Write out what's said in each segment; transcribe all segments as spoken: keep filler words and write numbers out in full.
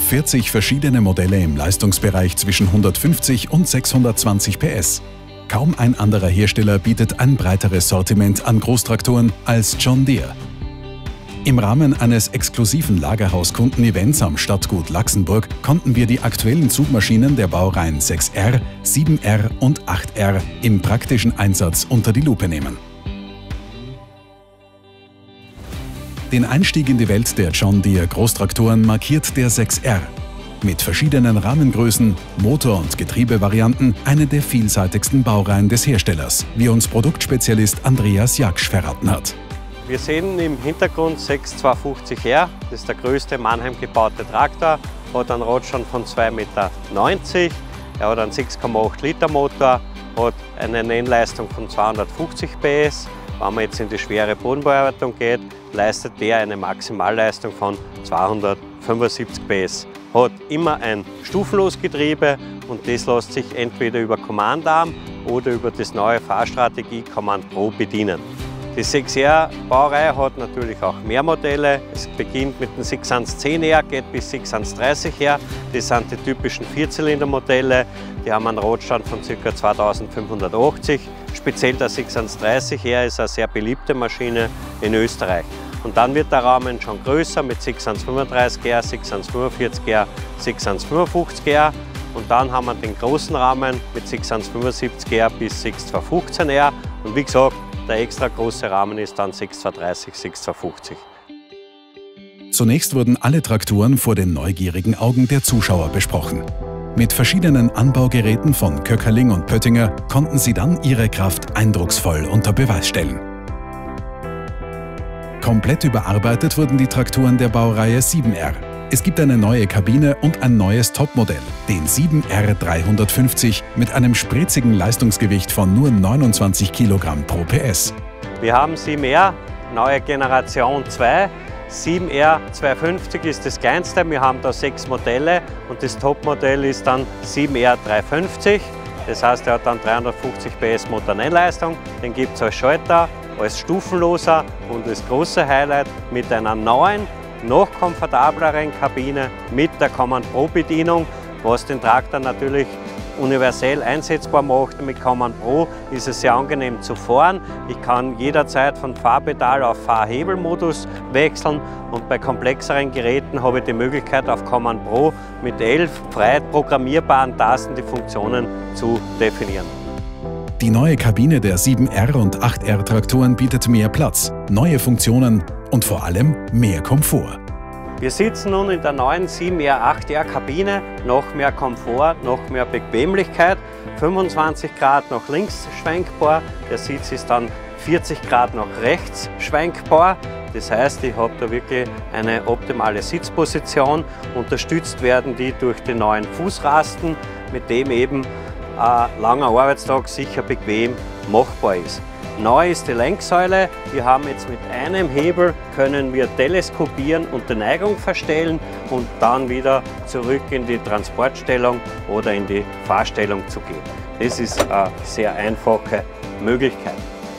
vierzig verschiedene Modelle im Leistungsbereich zwischen hundertfünfzig und sechshundertzwanzig P S. Kaum ein anderer Hersteller bietet ein breiteres Sortiment an Großtraktoren als John Deere. Im Rahmen eines exklusiven Lagerhauskunden-Events am Stadtgut Laxenburg konnten wir die aktuellen Zugmaschinen der Baureihen sechs R, sieben R und acht R im praktischen Einsatz unter die Lupe nehmen. Den Einstieg in die Welt der John Deere Großtraktoren markiert der sechs R. Mit verschiedenen Rahmengrößen, Motor- und Getriebevarianten eine der vielseitigsten Baureihen des Herstellers, wie uns Produktspezialist Andreas Jaksch verraten hat. Wir sehen im Hintergrund sechs zweihundertfünfzig R, das ist der größte Mannheim gebaute Traktor, hat einen Radstand von zwei Meter neunzig, er hat einen sechs Komma acht Liter Motor, hat eine Nennleistung von zweihundertfünfzig P S. Wenn man jetzt in die schwere Bodenbearbeitung geht, leistet der eine Maximalleistung von zweihundertfünfundsiebzig P S. Hat immer ein Stufenlosgetriebe und das lässt sich entweder über Command Arm oder über das neue Fahrstrategie Command Pro bedienen. Die sechs R Baureihe hat natürlich auch mehr Modelle. Es beginnt mit dem sechs eins zehn R, geht bis sechs eins dreißig R. Das sind die typischen Vierzylinder-Modelle. Die haben einen Radstand von ca. zweitausendfünfhundertachtzig. Speziell der sechs eins dreißig R ist eine sehr beliebte Maschine in Österreich. Und dann wird der Rahmen schon größer mit sechs eins fünfunddreißig R, sechs eins fünfundvierzig R, sechs eins fünfundfünfzig R. Und dann haben wir den großen Rahmen mit sechs eins fünfundsiebzig R bis sechs zwei fünfzehn R. Und wie gesagt, der extra große Rahmen ist dann sechs zwei dreißig, sechs zwei fünfzig. Zunächst wurden alle Traktoren vor den neugierigen Augen der Zuschauer besprochen. Mit verschiedenen Anbaugeräten von Köckerling und Pöttinger konnten sie dann ihre Kraft eindrucksvoll unter Beweis stellen. Komplett überarbeitet wurden die Traktoren der Baureihe sieben R. Es gibt eine neue Kabine und ein neues Topmodell, den sieben R dreihundertfünfzig mit einem spritzigen Leistungsgewicht von nur neunundzwanzig Kilogramm pro P S. Wir haben sieben R, neue Generation zwei. sieben R zweihundertfünfzig ist das kleinste, wir haben da sechs Modelle und das Topmodell ist dann sieben R dreihundertfünfzig. Das heißt, er hat dann dreihundertfünfzig P S Motornennleistung, den gibt es als Schalter, als Stufenloser und das große Highlight mit einer neuen, noch komfortableren Kabine mit der Command Pro Bedienung, was den Traktor natürlich universell einsetzbar macht. Mit Command Pro ist es sehr angenehm zu fahren. Ich kann jederzeit von Fahrpedal auf Fahrhebelmodus wechseln und bei komplexeren Geräten habe ich die Möglichkeit auf Command Pro mit elf frei programmierbaren Tasten die Funktionen zu definieren. Die neue Kabine der sieben R und acht R Traktoren bietet mehr Platz, neue Funktionen und vor allem mehr Komfort. Wir sitzen nun in der neuen sieben R acht R Kabine, noch mehr Komfort, noch mehr Bequemlichkeit, fünfundzwanzig Grad nach links schwenkbar, der Sitz ist dann vierzig Grad nach rechts schwenkbar. Das heißt, ich habe da wirklich eine optimale Sitzposition. Unterstützt werden die durch die neuen Fußrasten, mit dem eben ein langer Arbeitstag sicher bequem machbar ist. Neu ist die Lenksäule. Wir haben jetzt mit einem Hebel können wir teleskopieren und die Neigung verstellen und dann wieder zurück in die Transportstellung oder in die Fahrstellung zu gehen. Das ist eine sehr einfache Möglichkeit.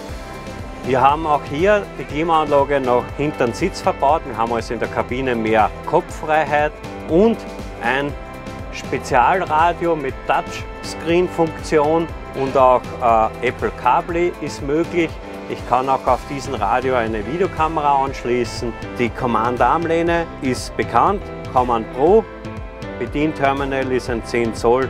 Wir haben auch hier die Klimaanlage nach hinter den Sitz verbaut. Wir haben also in der Kabine mehr Kopffreiheit und ein Spezialradio mit Touchscreen-Funktion und auch äh, Apple CarPlay ist möglich. Ich kann auch auf diesen Radio eine Videokamera anschließen. Die Command-Arm-Lehne ist bekannt, Command Pro. Bedienterminal ist ein zehn Zoll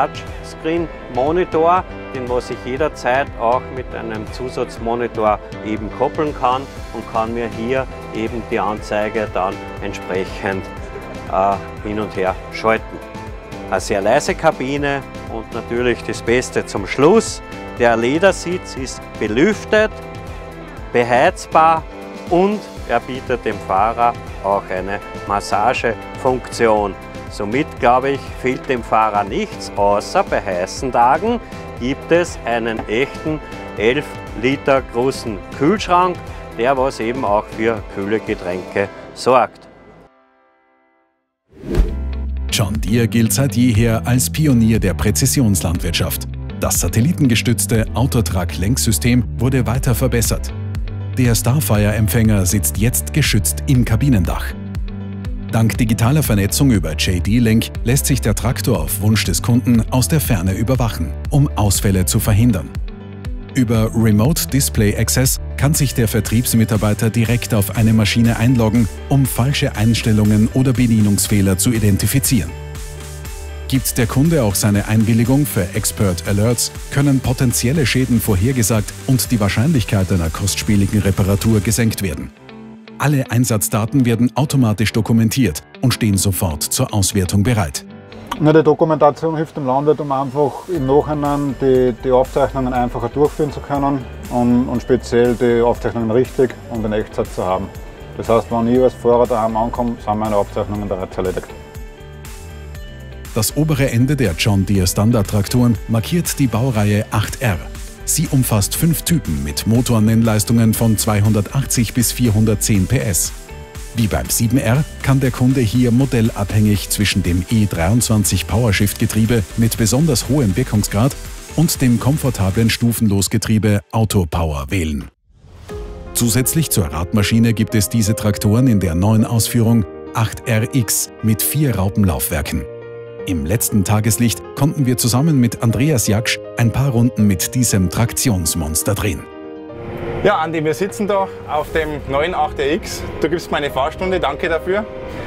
Touchscreen-Monitor, den was ich jederzeit auch mit einem Zusatzmonitor eben koppeln kann und kann mir hier eben die Anzeige dann entsprechend äh, hin und her schalten. Eine sehr leise Kabine und natürlich das Beste zum Schluss. Der Ledersitz ist belüftet, beheizbar und er bietet dem Fahrer auch eine Massagefunktion. Somit, glaube ich, fehlt dem Fahrer nichts, außer bei heißen Tagen gibt es einen echten elf Liter großen Kühlschrank, der was eben auch für kühle Getränke sorgt. John Deere gilt seit jeher als Pionier der Präzisionslandwirtschaft. Das satellitengestützte Autotrack-Lenksystem wurde weiter verbessert. Der Starfire-Empfänger sitzt jetzt geschützt im Kabinendach. Dank digitaler Vernetzung über J D-Link lässt sich der Traktor auf Wunsch des Kunden aus der Ferne überwachen, um Ausfälle zu verhindern. Über Remote Display Access kann sich der Vertriebsmitarbeiter direkt auf eine Maschine einloggen, um falsche Einstellungen oder Bedienungsfehler zu identifizieren. Gibt der Kunde auch seine Einwilligung für Expert Alerts, können potenzielle Schäden vorhergesagt und die Wahrscheinlichkeit einer kostspieligen Reparatur gesenkt werden. Alle Einsatzdaten werden automatisch dokumentiert und stehen sofort zur Auswertung bereit. Die Dokumentation hilft dem Landwirt, um einfach im Nachhinein die, die Aufzeichnungen einfacher durchführen zu können und, und speziell die Aufzeichnungen richtig und in Echtzeit zu haben. Das heißt, wenn ich als Fahrer daheim ankomme, sind meine Aufzeichnungen bereits erledigt. Das obere Ende der John Deere Standard-Traktoren markiert die Baureihe acht R. Sie umfasst fünf Typen mit Motornennleistungen von zweihundertachtzig bis vierhundertzehn P S. Wie beim sieben R kann der Kunde hier modellabhängig zwischen dem E dreiundzwanzig PowerShift-Getriebe mit besonders hohem Wirkungsgrad und dem komfortablen Stufenlosgetriebe Auto Power wählen. Zusätzlich zur Radmaschine gibt es diese Traktoren in der neuen Ausführung acht R X mit vier Raupenlaufwerken. Im letzten Tageslicht konnten wir zusammen mit Andreas Jaksch ein paar Runden mit diesem Traktionsmonster drehen. Ja, Andi, wir sitzen da auf dem neuen acht R X. Du gibst mir eine Fahrstunde, danke dafür.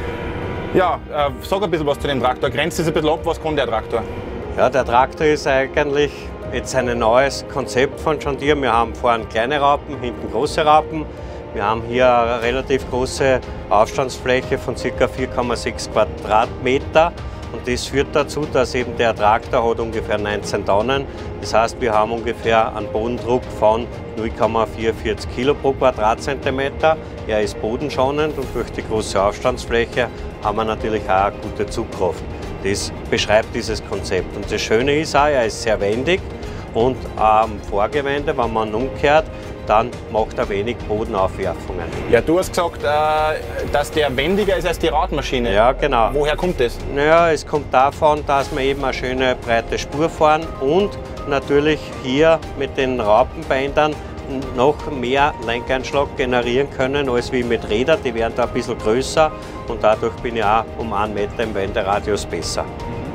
Ja, äh, sag ein bisschen was zu dem Traktor. Grenzt es ein bisschen ab, was kann der Traktor? Ja, der Traktor ist eigentlich jetzt ein neues Konzept von John Deere. Wir haben vorne kleine Raupen, hinten große Raupen. Wir haben hier eine relativ große Aufstandsfläche von ca. vier Komma sechs Quadratmeter. Und das führt dazu, dass eben der Traktor hat ungefähr neunzehn Tonnen. Das heißt, wir haben ungefähr einen Bodendruck von null Komma vierundvierzig Kilo pro Quadratzentimeter. Er ist bodenschonend und durch die große Aufstandsfläche haben wir natürlich auch eine gute Zugkraft. Das beschreibt dieses Konzept. Und das Schöne ist auch, er ist sehr wendig und am Vorgewende, wenn man umkehrt, dann macht er wenig Bodenaufwerfungen. Ja, du hast gesagt, äh, dass der wendiger ist als die Radmaschine. Ja, genau. Woher kommt das? Naja, es kommt davon, dass wir eben eine schöne breite Spur fahren und natürlich hier mit den Raupenbändern noch mehr Lenkeinschlag generieren können als wie mit Rädern. Die werden da ein bisschen größer und dadurch bin ich auch um einen Meter im Wenderadius besser.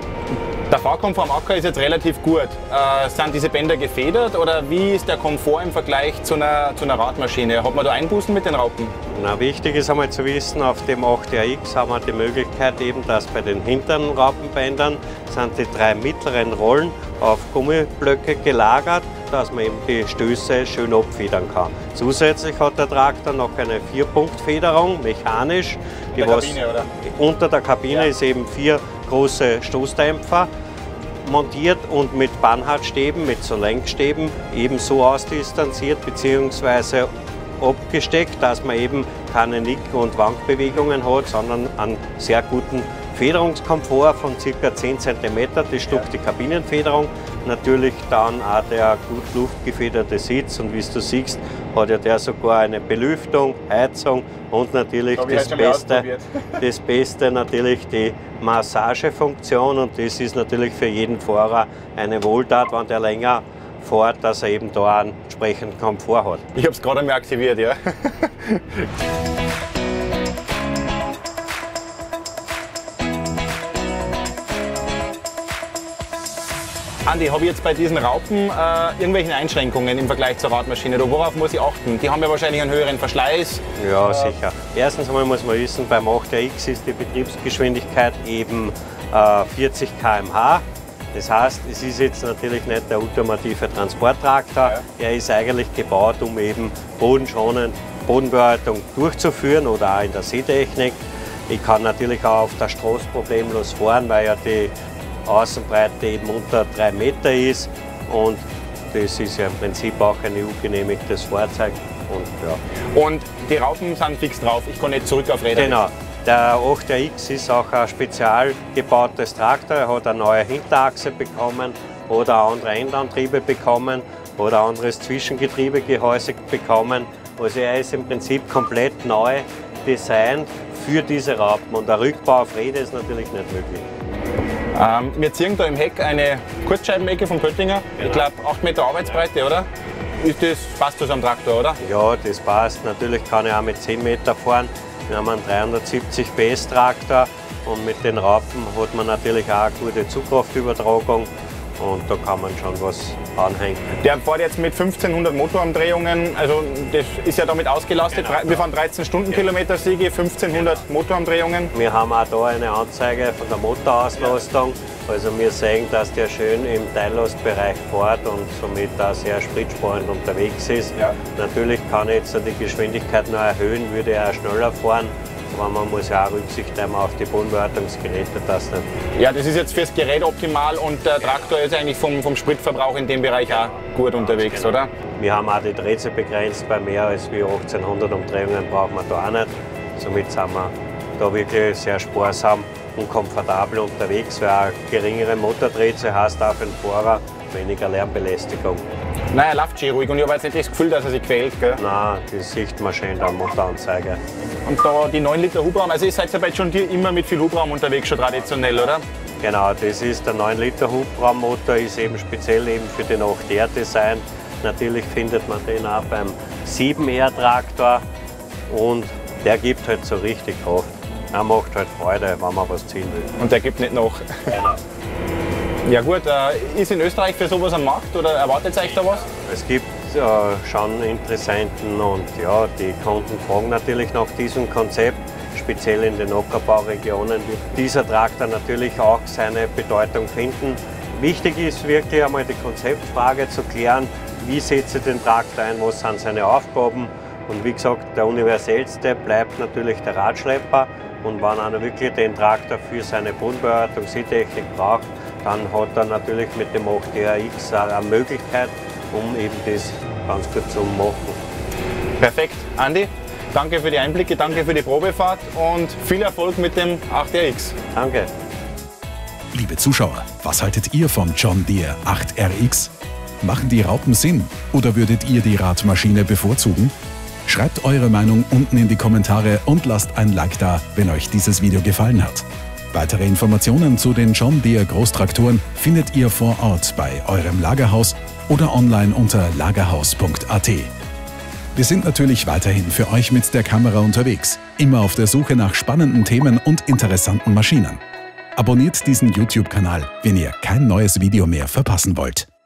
Der Fahrkomfort am Acker ist jetzt relativ gut. Äh, sind diese Bänder gefedert oder wie ist der Komfort im Vergleich zu einer, zu einer Radmaschine? Hat man da Einbußen mit den Raupen? Na, wichtig ist einmal zu wissen, auf dem acht R X haben wir die Möglichkeit eben, dass bei den hinteren Raupenbändern sind die drei mittleren Rollen auf Gummiblöcke gelagert, dass man eben die Stöße schön abfedern kann. Zusätzlich hat der Traktor noch eine Vier-Punkt-Federung, mechanisch. Die der Kabine, oder? Unter der Kabine ja. ist eben vier große Stoßdämpfer montiert und mit Bannhartstäben, mit so Lenkstäben eben so ausdistanziert bzw. abgesteckt, dass man eben keine Nick- und Wankbewegungen hat, sondern einen sehr guten Federungskomfort von ca. zehn Zentimeter, das Stück die Kabinenfederung. Natürlich dann auch der gut luftgefederte Sitz und wie du siehst, hat ja der sogar eine Belüftung, Heizung und natürlich das Beste, das Beste natürlich die Massagefunktion und das ist natürlich für jeden Fahrer eine Wohltat, wenn der länger fährt, dass er eben da einen entsprechenden Komfort hat. Ich habe es gerade einmal aktiviert, ja. Andi, habe ich jetzt bei diesen Raupen äh, irgendwelche Einschränkungen im Vergleich zur Radmaschine? Oder worauf muss ich achten? Die haben ja wahrscheinlich einen höheren Verschleiß. Ja, äh, sicher. Erstens einmal muss man wissen, beim acht R X ist die Betriebsgeschwindigkeit eben äh, vierzig Kilometer pro Stunde. Das heißt, es ist jetzt natürlich nicht der ultimative Transporttraktor. Ja. Er ist eigentlich gebaut, um eben bodenschonend Bodenbearbeitung durchzuführen oder auch in der Seetechnik. Ich kann natürlich auch auf der Straße problemlos fahren, weil ja die Außenbreite eben unter drei Meter ist und das ist ja im Prinzip auch ein E U-genehmigtes Fahrzeug. Und, ja. und die Raupen sind fix drauf, ich kann nicht zurück auf Räder. Genau. Der acht R X ist auch ein spezial gebautes Traktor. Er hat eine neue Hinterachse bekommen oder andere Endantriebe bekommen oder anderes Zwischengetriebegehäuse bekommen. Also er ist im Prinzip komplett neu designt für diese Raupen und der Rückbau auf Räder ist natürlich nicht möglich. Ähm, wir ziehen da im Heck eine Kurzscheibenecke von Pöttinger. Genau. Ich glaube acht Meter Arbeitsbreite, oder? Ist das, passt das am Traktor, oder? Ja, das passt. Natürlich kann ich auch mit zehn Meter fahren. Wir haben einen dreihundertsiebzig P S Traktor und mit den Raupen hat man natürlich auch eine gute Zugkraftübertragung und da kann man schon was anhängen. Der fährt jetzt mit fünfzehnhundert Motorumdrehungen, also das ist ja damit ausgelastet. Genau. Wir fahren dreizehn Stundenkilometer Siege, fünfzehnhundert Motorumdrehungen. Wir haben auch da eine Anzeige von der Motorauslastung. Also wir sehen, dass der schön im Teillastbereich fährt und somit auch sehr spritsparend unterwegs ist. Ja. Natürlich kann ich jetzt die Geschwindigkeit noch erhöhen, würde er auch schneller fahren. Aber man muss ja auch Rücksicht nehmen auf die Bodenbearbeitungsgeräte. Das nicht. Ja, das ist jetzt fürs Gerät optimal und der Traktor ist eigentlich vom, vom Spritverbrauch in dem Bereich auch gut unterwegs, genau. Oder? Wir haben auch die Drehzahl begrenzt, bei mehr als wie achtzehnhundert Umdrehungen brauchen wir da auch nicht. Somit sind wir da wirklich sehr sparsam und komfortabel unterwegs, weil eine geringere Motordrehzahl heißt auch für den Fahrer weniger Lärmbelästigung. Nein, er läuft schön ruhig und ich habe jetzt nicht das Gefühl, dass er sich quält. Gell? Nein, das sieht man schön an der Motoranzeige. Und da die neun Liter Hubraum, also ihr seid ja bei John Deere immer mit viel Hubraum unterwegs, schon traditionell, oder? Genau, das ist der neun Liter Hubraummotor, ist eben speziell eben für den acht R Design. Natürlich findet man den auch beim sieben R Traktor und der gibt halt so richtig Kraft. Er macht halt Freude, wenn man was ziehen will. Und der gibt nicht nach. Genau. Ja gut, äh, ist in Österreich für sowas am Markt oder erwartet euch da was? Es gibt äh, schon Interessenten und ja, die Kunden fragen natürlich nach diesem Konzept. Speziell in den Ackerbauregionen wird dieser Traktor natürlich auch seine Bedeutung finden. Wichtig ist wirklich einmal die Konzeptfrage zu klären, wie setze ich den Traktor ein, was sind seine Aufgaben. Und wie gesagt, der universellste bleibt natürlich der Radschlepper. Und wenn einer wirklich den Traktor für seine Bodenbearbeitung, Seetechnik braucht, dann hat er natürlich mit dem acht R X eine Möglichkeit, um eben das ganz gut zu machen. Perfekt, Andi, danke für die Einblicke, danke für die Probefahrt und viel Erfolg mit dem acht R X. Danke. Liebe Zuschauer, was haltet ihr vom John Deere acht R X? Machen die Raupen Sinn oder würdet ihr die Radmaschine bevorzugen? Schreibt eure Meinung unten in die Kommentare und lasst ein Like da, wenn euch dieses Video gefallen hat. Weitere Informationen zu den John Deere Großtraktoren findet ihr vor Ort bei eurem Lagerhaus oder online unter lagerhaus punkt a t. Wir sind natürlich weiterhin für euch mit der Kamera unterwegs, immer auf der Suche nach spannenden Themen und interessanten Maschinen. Abonniert diesen YouTube-Kanal, wenn ihr kein neues Video mehr verpassen wollt.